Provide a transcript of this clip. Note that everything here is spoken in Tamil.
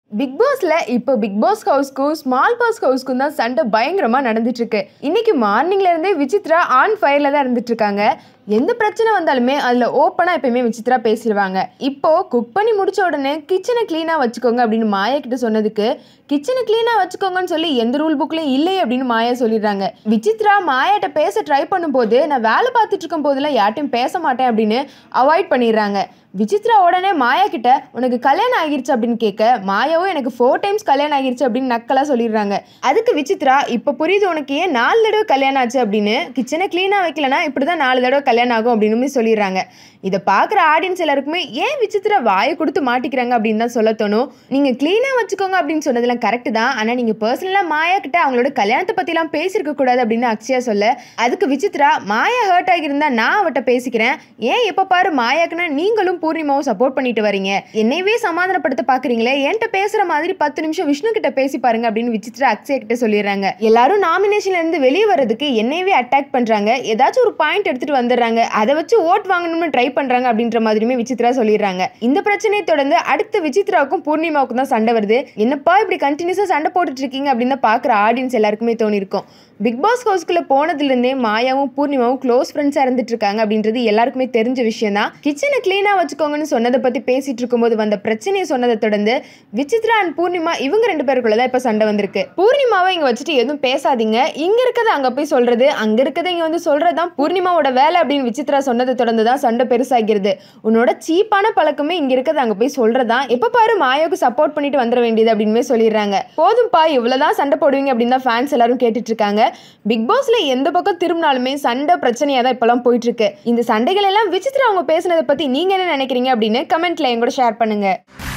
பிக் பாஸ்ல இப்போ பிக் பாஸ் ஹவுஸ்க்கும் ஸ்மால் பாஸ் ஹவுஸ்க்கும் தான் சண்டை பயங்கரமா நடந்துட்டு இருக்கு. இன்னைக்கு மார்னிங்ல இருந்தே விசித்ரா ஆன் ஃபயர்ல தான் இருந்துட்டு இருக்காங்க. எந்த பிரச்சனை வந்தாலுமே அதுல ஓப்பனா எப்பயுமே விசித்ரா பேசிடுவாங்க. இப்போ குக் பண்ணி முடிச்ச உடனே கிச்சனை கிளீனா வச்சுக்கோங்க அப்படின்னு மாயா கிட்ட சொன்னதுக்கு கிச்சனை கிளீனா வச்சுக்கோங்கன்னு சொல்லி எந்த ரூல் புக்லயும் இல்லையே அப்படின்னு மாயா சொல்லிடுறாங்க. விசித்ரா மாயாட்ட பேச ட்ரை பண்ணும்போது நான் வேலை பார்த்துட்டு இருக்கும் போதெல்லாம் யார்ட்டையும் பேச மாட்டேன் அப்படின்னு அவாய்ட் பண்ணிடுறாங்க. விசித்ரா உடனே மாயா கிட்ட உனக்கு கல்யாணம் ஆகிருச்சு அப்படின்னு கேட்க மாயாவும் எனக்கு 4 times கல்யாணம் ஆகிருச்சு அப்படின்னு நக்கலா சொல்லிடுறாங்க. அதுக்கு விசித்ரா இப்ப புரியுது உனக்கு ஏன் 4 தடவை கல்யாணம் ஆச்சு அப்படின்னு, கிச்சனை கிளீனா வைக்கலனா இப்படிதான் 4 தடவை கல்யாணம் ஆகும் அப்படின்னு சொல்லிடுறாங்க. இதை பாக்குற ஆடியன்ஸ் எல்லாருக்குமே ஏன் விசித்ரா வாயை கொடுத்து மாட்டிக்கிறாங்க அப்படின்னு தான் சொல்ல தோணும். நீங்க கிளீனா வச்சுக்கோங்க அப்படின்னு சொன்னதெல்லாம் கரெக்ட் தான், ஆனா நீங்க பர்சனலா மாயா கிட்ட அவங்களோட கல்யாணத்தை பத்தி எல்லாம் பேசிருக்க கூடாது அப்படின்னு அக்ஷயா சொல்ல அதுக்கு விசித்ரா மாயா ஹர்ட் ஆகியிருந்தா நான் அவட்ட பேசிக்கிறேன், ஏன் எப்ப பாரு மாயாக்குன்னா நீங்களும் பூர்ணிமாவும் சப்போர்ட் பண்ணிட்டு வரீங்க, என்னையவே சமாதானப்படுத்த பாக்குறீங்களே, என்கிட்ட பேசுற மாதிரி 10 நிமிஷம் விஷ்ணு கிட்ட பேசி பாருங்க அப்படின்னு விசித்ரா அக்ஷயா கிட்ட சொல்லிடுறாங்க. எல்லாரும் நாமினேஷன்ல இருந்து வெளியே வர்றதுக்கு என்னையவே அட்டாக் பண்றாங்க, ஏதாச்சும் ஒரு பாயிண்ட் எடுத்துட்டு வந்துடுறாங்க, அதை வச்சு ஓட் வாங்கணும்னு ட்ரை பண்றாங்க அப்படின்ற மாதிரியுமே விசித்ரா சொல்லிடுறாங்க. இந்த பிரச்சனையை தொடர்ந்து அடுத்து விசித்ராவுக்கும் பூர்ணிமாவுக்கும் தான் சண்டை வருது. என்னப்பா இப்படி கண்டினியூஸா சண்டை போட்டுட்டு இருக்கீங்க அப்படின்னு பாக்குற ஆடியன்ஸ் எல்லாருக்குமே தோணி இருக்கும். பிக் பாஸ் ஹவுஸ்க்குள்ள போனதுல இருந்தே மாயாவும் பூர்ணிமாவும் க்ளோஸ் ஃப்ரெண்ட்ஸா இருந்துட்டு இருக்காங்க அப்படின்றது எல்லாருக்குமே தெரிஞ்ச விஷயம் தான். கிச்சனை கிளீனா வச்சுக்கோங்கன்னு சொன்னதை பத்தி பேசிட்டு இருக்கும்போது வந்த பிரச்சனையை சொன்னதை தொடர்ந்து விசித்ரா அண்ட் பூர்ணிமா இவங்க 2 பேருக்குள்ளதான் இப்ப சண்டை வந்திருக்கு. பூர்ணிமாவை இங்க வச்சுட்டு எதுவும் பேசாதீங்க, இங்க இருக்கிறத அங்க போய் சொல்றது, அங்க இருக்கிறத இங்க வந்து சொல்றதுதான் பூர்ணிமாவோட வேலை அப்படின்னு விசித்ரா சொன்னதை தொடர்ந்து தான் சண்டை பெருசாகிறது. உன்னோட சீப்பான பழக்கமே இங்க இருக்கிறத அங்க போய் சொல்றதா, எப்ப பாரு மாயாவுக்கு சப்போர்ட் பண்ணிட்டு வந்துட வேண்டியது அப்படின்னு சொல்லிடுறாங்க. போதும்பா இவ்வளவுதான் சண்டை போடுவீங்க அப்படின்னு தான் ஃபேன்ஸ் எல்லாரும் கேட்டுட்டு இருக்காங்க. பிக் பாஸ்ல எந்த பக்கம் திரும்பினாலுமே சண்டை பிரச்சனையா தான் இப்பெல்லாம் போயிட்டு இருக்கு. இந்த சண்டைகள் எல்லாம் விசித்ரா அவங்க பேசுனதை பத்தி நீங்க என்ன நினைக்கிறீங்க அப்படின்னு கமெண்ட்ல என் கூட ஷேர் பண்ணுங்க.